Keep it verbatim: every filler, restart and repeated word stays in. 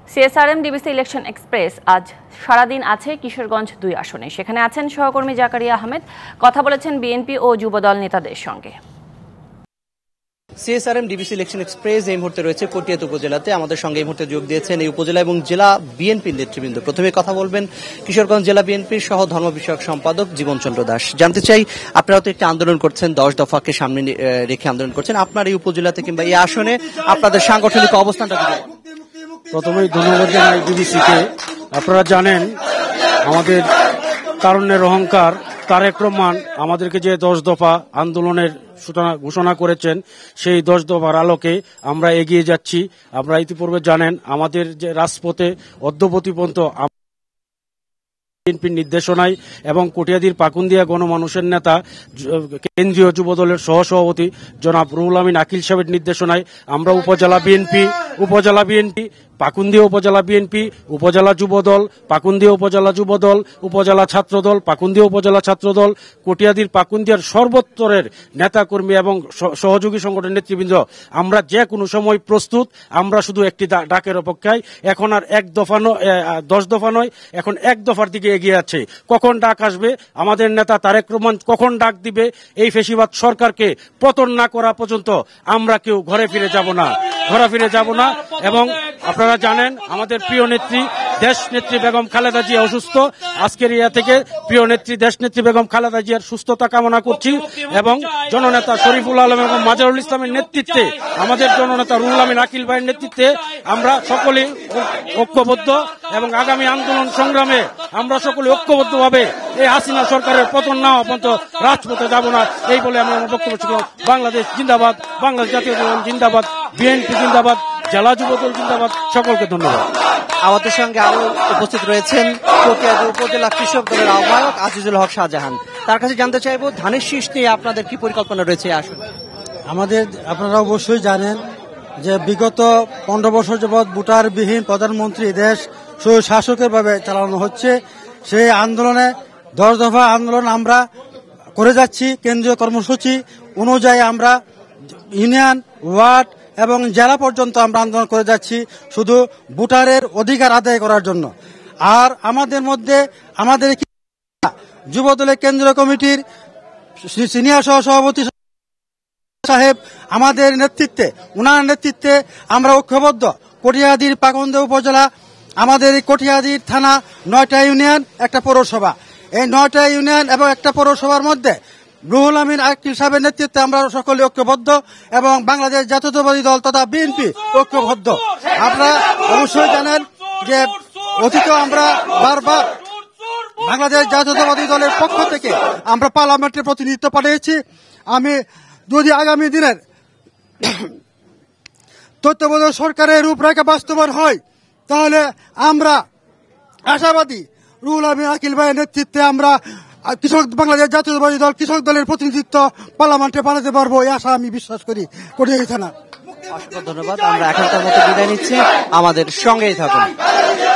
CSRM DBC election express আজ সারাদিন আছে কিশোরগঞ্জ দুই আসনে। সেখানে আছেন সহকর্মী জাকারিয়া আহমেদ, কথা বলেছেন বিএনপি ও যুবদল নেতাদের সঙ্গে। সিএসআরএম ডিবিসি ইলেকশন এক্সপ্রেস এই মুহূর্তে রয়েছে কটিয়াদী উপজেলাতে। আমাদের সঙ্গে এই মুহূর্তে যোগ দিয়েছেন এই উপজেলা এবং জেলা বিএনপির নেতৃবৃন্দ। প্রথমে কথা বলবেন কিশোরগঞ্জ জেলা বিএনপির সহ ধর্ম বিষয়ক সম্পাদক জীবনচন্দ্র দাস। জানতে চাই, আপনারা তো একটি আন্দোলন করছেন, দশ দফাকে সামনে রেখে আন্দোলন করছেন, আপনার এই উপজেলাতে কিংবা এই আসনে আপনাদের সাংগঠনিক অবস্থানটা কি? প্রথমেই ধন্যবাদ জানাই ডিবিসিকে। আপনারা জানেন আমাদের তারুণ্যের অহংকার তারেক রহমান আমাদেরকে যে দশ দফা আন্দোলনের সূচনা ঘোষণা করেছেন, সেই দশ দফার আলোকে আমরা এগিয়ে যাচ্ছি। আপনারা ইতিপূর্বে জানেন আমাদের যে রাজপথে অদ্যবধি পর্যন্ত বিএনপির নির্দেশনায় এবং কটিয়াদীর পাকুন্দিয়া গণমানুষের নেতা কেন্দ্রীয় যুবদলের সহসভাপতি জনাব রুহুল আমিন আকিল সাহেবের নির্দেশনায় আমরা উপজেলা বিএনপি উপজেলা বিএনপি পাকুন্দিয়া উপজেলা বিএনপি উপজেলা যুবদল পাকুন্দিয়া উপজেলা যুবদল উপজেলা ছাত্রদল পাকুন্দিয়া উপজেলা ছাত্রদল কটিয়াদীর পাকুন্দিয়ার সর্বস্তরের নেতাকর্মী এবং সহযোগী সংগঠনের নেতৃবৃন্দ আমরা যে কোনো সময় প্রস্তুত। আমরা শুধু একটি ডাকের অপেক্ষায়। এখন আর এক দফা নয়, দশ দফা নয়, এখন এক দফার দিকে এগিয়ে আছে। কখন ডাক আসবে, আমাদের নেতা তারেক রহমান কখন ডাক দিবে, এই ফেসিবাদ সরকারকে পতন না করা পর্যন্ত আমরা কেউ ঘরে ফিরে যাব না, ঘরে ফিরে যাব না। এবং আপনারা জানেন আমাদের প্রিয় নেত্রী দেশ নেত্রী বেগম খালেদা জিয়া অসুস্থ। আজকের ইয়া থেকে প্রিয় নেত্রী দেশ নেত্রী বেগম খালেদা জিয়ার সুস্থতা কামনা করছি এবং জননেতা শরীফুল আলম এবং মাজারুল ইসলামের নেতৃত্বে, আমাদের জননেতা রুহুল আমিন আকিল ভাইয়ের নেতৃত্বে আমরা সকলেই ঐক্যবদ্ধ এবং আগামী আন্দোলন সংগ্রামে আমরা সকলে ঐক্যবদ্ধভাবে এই হাসিনা সরকারের পতন না হওয়া পর্যন্ত রাজপথে যাব না, এই বলে আমি আমার বক্তব্য ছিল। বাংলাদেশ জিন্দাবাদ, বাংলাদেশ জাতীয় জিন্দাবাদ, বিএনপি জিন্দাবাদ, জেলা যুবদল জিন্দাবাদ। সকলকে ধন্যবাদ। আমাদের সঙ্গে আরো উপস্থিত রয়েছেন কটিয়াদী উপজেলা কৃষক দলের আহ্বায়ক আজিজুল হক শাহজাহান। তার কাছে জানতে চাইব, ধানের শীষ নিয়ে আপনাদের কি পরিকল্পনা রয়েছে আসলে? আমাদের আপনারা অবশ্যই জানেন যে বিগত পনেরো বছর যাবৎ ভোটারবিহীন প্রধানমন্ত্রী দেশ শাসকের ভাবে চালানো হচ্ছে। সেই আন্দোলনে দশ দফা আন্দোলন আমরা করে যাচ্ছি। কেন্দ্রীয় কর্মসূচি অনুযায়ী আমরা ইউনিয়ন, ওয়ার্ড এবং জেলা পর্যন্ত আমরা আন্দোলন করে যাচ্ছি শুধু ভোটারের অধিকার আদায় করার জন্য। আর আমাদের মধ্যে আমাদের যুবদলের কেন্দ্রীয় কমিটির সিনিয়র সহসভাপতি সাহেব আমাদের নেতৃত্বে, উনার নেতৃত্বে আমরা ঐক্যবদ্ধ। কটিয়াদীর পাকুন্দিয়া উপজেলা, আমাদের এই কটিয়াদীর থানা নয়টা ইউনিয়ন, একটা পৌরসভা। এই নয়টা ইউনিয়ন এবং একটা পৌরসভার মধ্যে রুহুল আমিন আকিল সাহেবের নেতৃত্বে আমরা সকলে ঐক্যবদ্ধ এবং বাংলাদেশ জাতীয়তাবাদী দল তথা বিএনপি ঐক্যবদ্ধ। আপনারা অবশ্যই জানেন যে অতীতে আমরা বারবার বাংলাদেশ জাতীয়তাবাদী দলের পক্ষ থেকে আমরা পার্লামেন্টের প্রতিনিধিত্ব পাঠিয়েছি। আমি যদি আগামী দিনের তত্ত্বাবধায়ক সরকারের রূপরেখা বাস্তবায়ন হয় তাহলে আমরা আশাবাদী রুহুল আমিন আকিল ভাইয়ের নেতৃত্বে আমরা কৃষক বাংলাদেশ জাতীয়তাবাদী দল কৃষক দলের প্রতিনিধিত্ব পার্লামেন্টে বানাতে পারবো, এই আশা আমি বিশ্বাস করি। কটিয়াদী থানা। অসংখ্য ধন্যবাদ। আমরা এখনকার মতো বিদায় নিচ্ছি, আমাদের সঙ্গেই থাকুন।